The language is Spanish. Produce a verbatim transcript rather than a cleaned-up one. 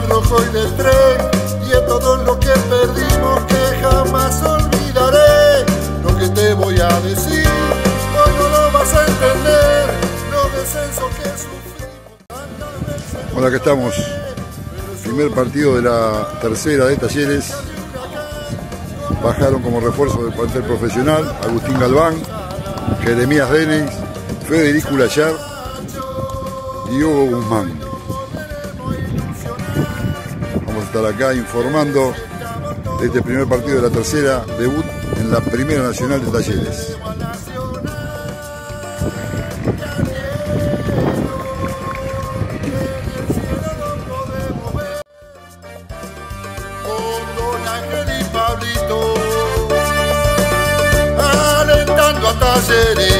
rojo y del tren, y es todo lo que perdimos que jamás olvidaré. Lo que te voy a decir, hoy no lo vas a entender, los descensos que sufrimos. Hola, acá estamos. Primer partido de la tercera de Talleres. Bajaron como refuerzo del plantel profesional Agustín Galván, Jeremías Denis, Federico Layar y Hugo Guzmán. Vamos a estar acá informando de este primer partido de la tercera, debut en la Primera Nacional de Talleres. Alentando a Talleres.